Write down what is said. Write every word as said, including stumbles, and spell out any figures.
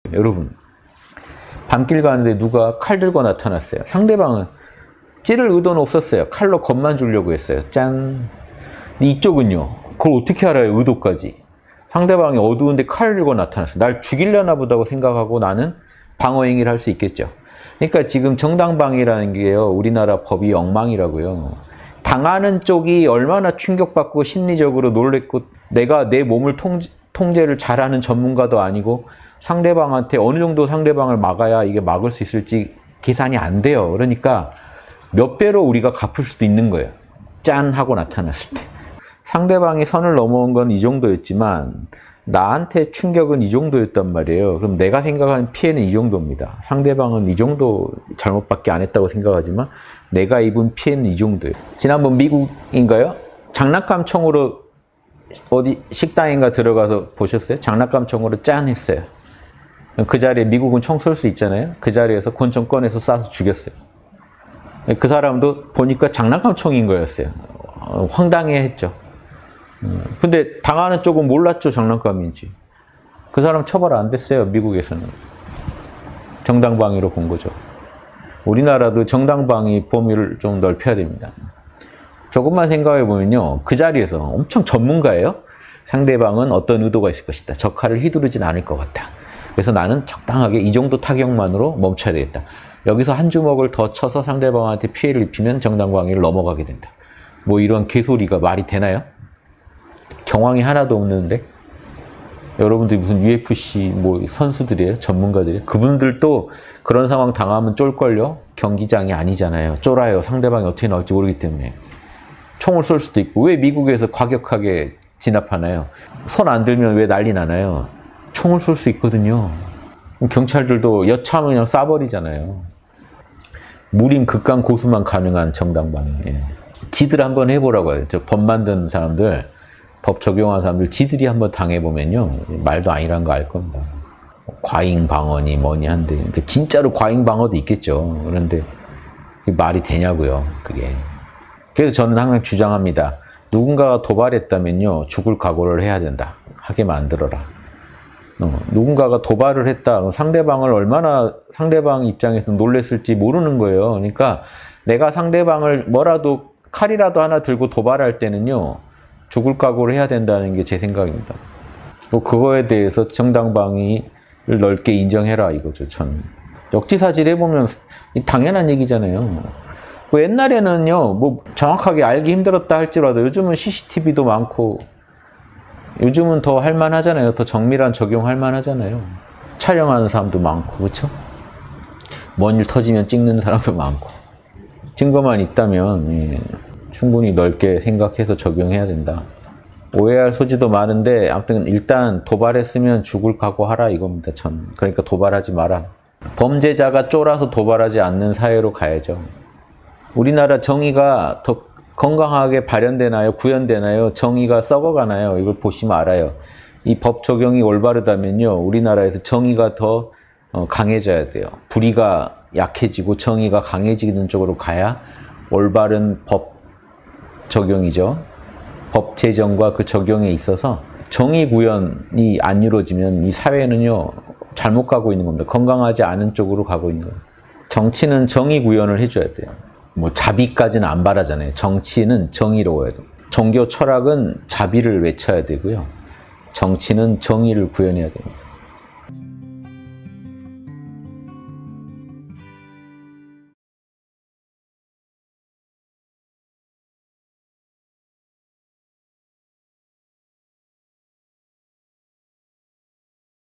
여러분, 밤길 가는데 누가 칼 들고 나타났어요. 상대방은 찌를 의도는 없었어요. 칼로 겁만 주려고 했어요. 짠. 이쪽은요. 그걸 어떻게 알아요? 의도까지. 상대방이 어두운데 칼을 들고 나타났어요. 날 죽이려나 보다고 생각하고 나는 방어 행위를 할 수 있겠죠. 그러니까 지금 정당방위라는 게요. 우리나라 법이 엉망이라고요. 당하는 쪽이 얼마나 충격받고 심리적으로 놀랬고 내가 내 몸을 통제, 통제를 잘하는 전문가도 아니고 상대방한테 어느 정도 상대방을 막아야 이게 막을 수 있을지 계산이 안 돼요. 그러니까 몇 배로 우리가 갚을 수도 있는 거예요. 짠 하고 나타났을 때. 상대방이 선을 넘어온 건 이 정도였지만 나한테 충격은 이 정도였단 말이에요. 그럼 내가 생각하는 피해는 이 정도입니다. 상대방은 이 정도 잘못밖에 안 했다고 생각하지만 내가 입은 피해는 이 정도예요. 지난번 미국인가요? 장난감 총으로 어디 식당인가 들어가서 보셨어요? 장난감 총으로 짠 했어요. 그 자리에 미국은 총 쏠 수 있잖아요. 그 자리에서 권총 꺼내서 쏴서 죽였어요. 그 사람도 보니까 장난감 총인 거였어요. 황당해했죠. 근데 당하는 쪽은 몰랐죠. 장난감인지. 그 사람 처벌 안 됐어요. 미국에서는. 정당방위로 본 거죠. 우리나라도 정당방위 범위를 좀 넓혀야 됩니다. 조금만 생각해 보면요. 그 자리에서 엄청 전문가예요. 상대방은 어떤 의도가 있을 것이다. 저 칼을 휘두르진 않을 것 같다. 그래서 나는 적당하게 이 정도 타격만으로 멈춰야 되겠다. 여기서 한 주먹을 더 쳐서 상대방한테 피해를 입히면 정당방위를 넘어가게 된다. 뭐 이런 개소리가 말이 되나요? 경황이 하나도 없는데 여러분들이 무슨 유에프씨 뭐 선수들이에요? 전문가들이에요? 그분들도 그런 상황 당하면 쫄걸요? 경기장이 아니잖아요. 쫄아요. 상대방이 어떻게 나올지 모르기 때문에. 총을 쏠 수도 있고 왜 미국에서 과격하게 진압하나요? 손 안 들면 왜 난리 나나요? 총을 쏠 수 있거든요. 경찰들도 여차하면 그냥 쏴버리잖아요. 무림 극강 고수만 가능한 정당방위. 예. 지들 한번 해보라고 해요. 저 법 만든 사람들, 법 적용한 사람들 지들이 한번 당해보면요. 말도 아니란 거 알 겁니다. 과잉방어니 뭐니 한데 진짜로 과잉방어도 있겠죠. 그런데 말이 되냐고요. 그게. 그래서 저는 항상 주장합니다. 누군가가 도발했다면요. 죽을 각오를 해야 된다. 하게 만들어라. 어, 누군가가 도발을 했다. 상대방을 얼마나 상대방 입장에서 놀랬을지 모르는 거예요. 그러니까 내가 상대방을 뭐라도 칼이라도 하나 들고 도발할 때는요. 죽을 각오를 해야 된다는 게 제 생각입니다. 그거에 대해서 정당방위를 넓게 인정해라 이거죠. 저는. 역지사지를 해보면 당연한 얘기잖아요. 뭐 옛날에는요. 뭐 정확하게 알기 힘들었다 할지라도 요즘은 씨씨티비도 많고 요즘은 더 할만하잖아요. 더 정밀한 적용할 만하잖아요. 촬영하는 사람도 많고 그렇죠? 뭔 일 터지면 찍는 사람도 많고 증거만 있다면 예, 충분히 넓게 생각해서 적용해야 된다. 오해할 소지도 많은데 아무튼 일단 도발했으면 죽을 각오하라 이겁니다. 전. 그러니까 도발하지 마라. 범죄자가 쫄아서 도발하지 않는 사회로 가야죠. 우리나라 정의가 더 건강하게 발현되나요? 구현되나요? 정의가 썩어가나요? 이걸 보시면 알아요. 이 법 적용이 올바르다면요. 우리나라에서 정의가 더 강해져야 돼요. 불의가 약해지고 정의가 강해지는 쪽으로 가야 올바른 법 적용이죠. 법 제정과 그 적용에 있어서 정의 구현이 안 이루어지면 이 사회는요. 잘못 가고 있는 겁니다. 건강하지 않은 쪽으로 가고 있는 겁니다. 정치는 정의 구현을 해줘야 돼요. 뭐 자비까지는 안 바라잖아요. 정치는 정의로워야 돼요. 종교 철학은 자비를 외쳐야 되고요. 정치는 정의를 구현해야 됩니다.